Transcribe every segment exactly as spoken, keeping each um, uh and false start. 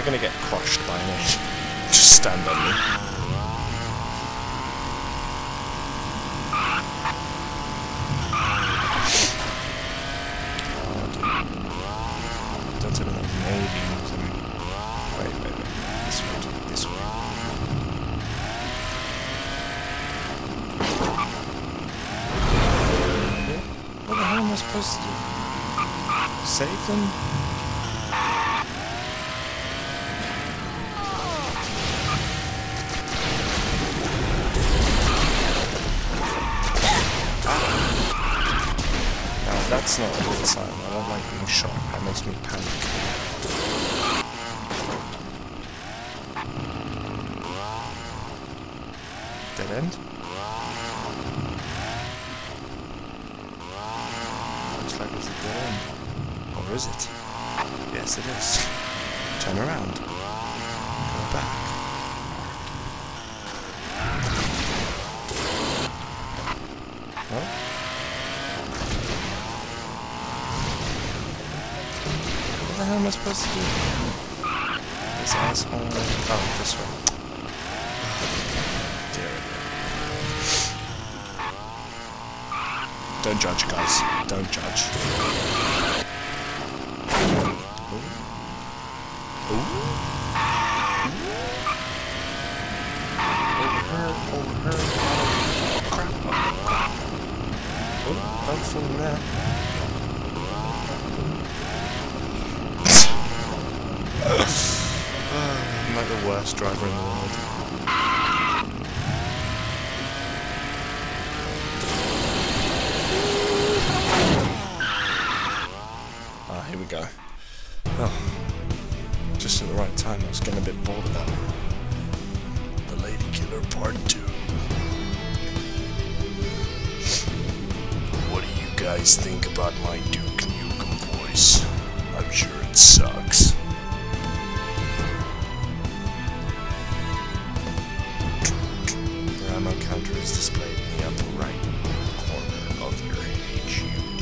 I gonna get crushed by an egg? Just stand on me. Don't tell me that maybe using. Wait, wait, wait. This way, this way. What the hell am I supposed to do? Save them? That's not a good sign. I don't like being shot. That makes me panic. Dead end? Looks like it's a dead end. Or is it? Yes, it is. Turn around. Go back. Well? What the hell am I supposed to do? This asshole. Oh, this way. Dear. Don't judge, guys. Don't judge. Ooh. Ooh. Over her, over her. Oh, crap. Oh, crap. Oh, don't fall in there. I'm like the worst driver in the world. Ah, here we go. Oh, just at the right time. I was getting a bit bored of that. The Lady Killer Part two. What do you guys think about my Duke Nukem voice? I'm sure it sucks. Ammo counter is displayed in the upper right corner of your H U D.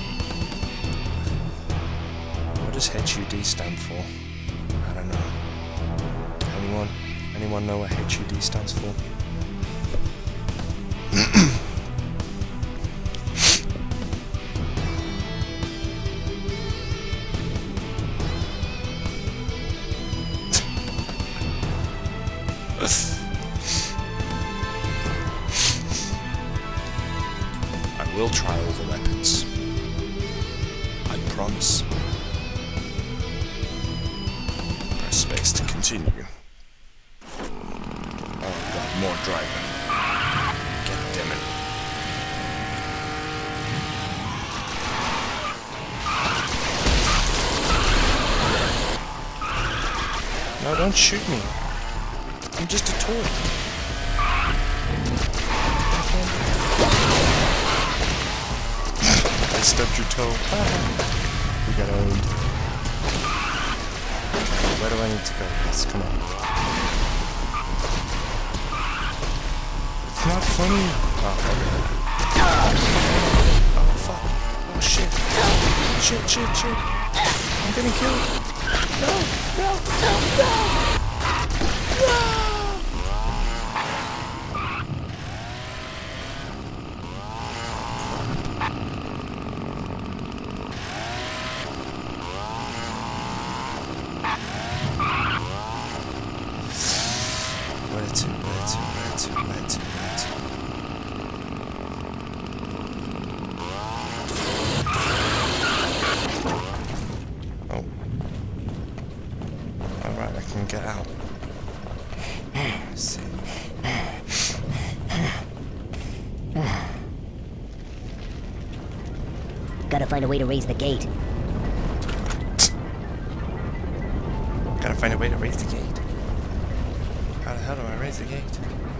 What does H U D stand for? I don't know. Anyone? Anyone know what H U D stands for? We'll try all the weapons. I promise. Press space to continue. Oh god, more driving. God damn it. No, don't shoot me. I'm just a toy. I stubbed your toe. We got owned. Where do I need to go? Yes, come on. It's not funny. Oh, okay. Oh, fuck. Oh, shit. Shit, shit, shit. I'm getting killed. No, no, no, no. No. Where to, where to, where to, where to, where to? Oh. Alright, I can get out. Let's see. Gotta find a way to raise the gate. Gotta find a way to raise the gate. How the hell do I raise the gate?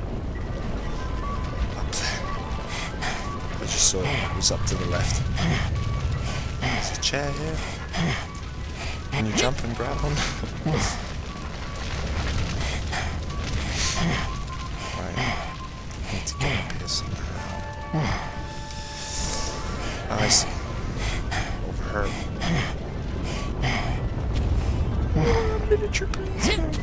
Up there. I just saw it was up to the left. There's a chair here. Can you jump and grab one? Right. I need to get up here somehow. Oh, I see. Over her. Oh, miniature, please.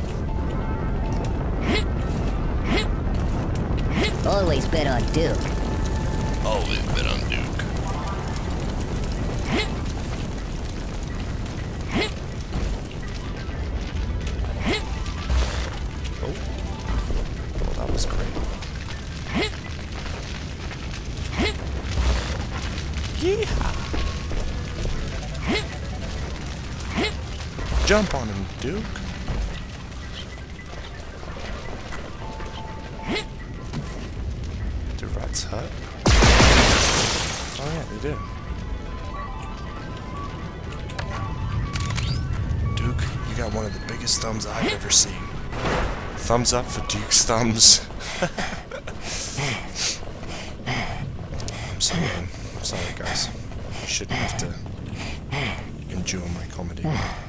always bet on Duke. Always bet on Duke. Oh. Well, that was great. Yeehaw! Jump on him, Duke. Do rats hurt? Oh yeah, they do. Duke, you got one of the biggest thumbs I've ever seen. Thumbs up for Duke's thumbs. I'm sorry, man. I'm sorry, guys. You shouldn't have to endure my comedy.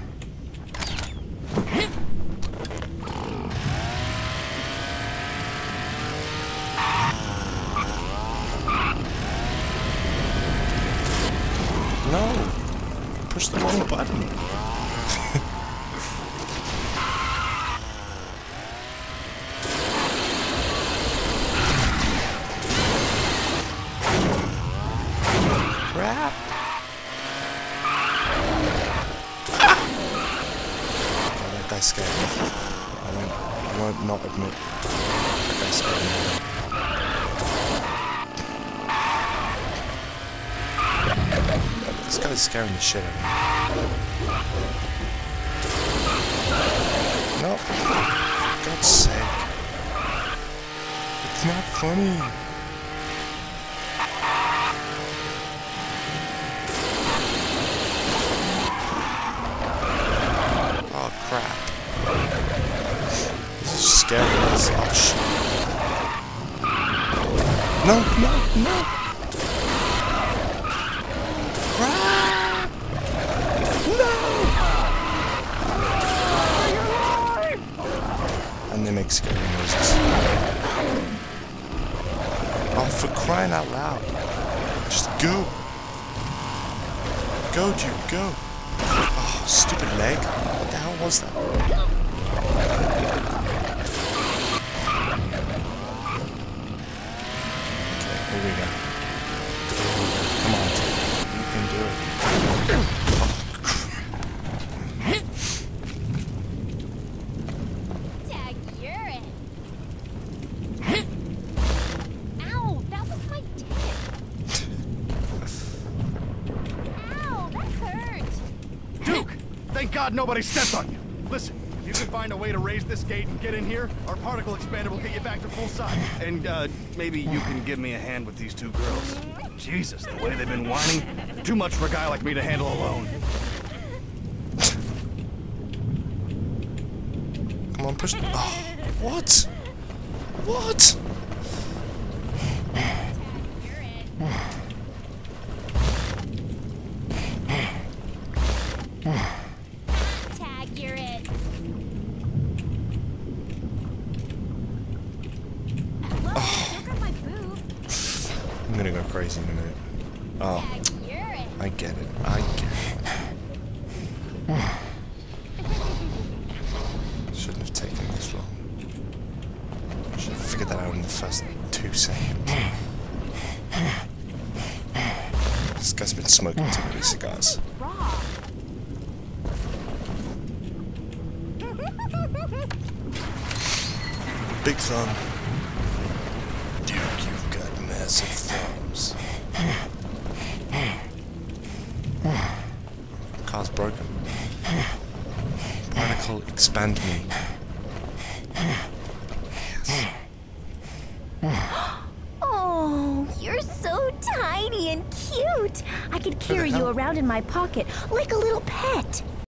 No! Push the wrong button. Crap! Ah! Oh, that guy scared me. I won't, I won't not admit that guy scared me. This guy's scaring the shit out of me. No. For God's sake. It's not funny. Oh crap. This is scary as oh shit. No, no, no. And they make scary noises. Oh, for crying out loud. Just go. Go, Duke, go. Oh, stupid leg. What the hell was that? Okay, here we go. Come on, Duke. You can do it. Thank God nobody stepped on you. Listen, if you can find a way to raise this gate and get in here, our particle expander will get you back to full size. And, uh, maybe you can give me a hand with these two girls. Jesus, the way they've been whining. Too much for a guy like me to handle alone. Come on, push. Oh, what? What? I'm gonna go crazy in a minute. Oh, I get it. I get it. Shouldn't have taken this long. Should have figured that out in the first two seconds. This guy's been smoking too many cigars. Big thumb. Duke, you've got massive thumbs. Car's broken. Particle expand me. Yes. Oh, you're so tiny and cute. I could carry you around in my pocket like a little pet.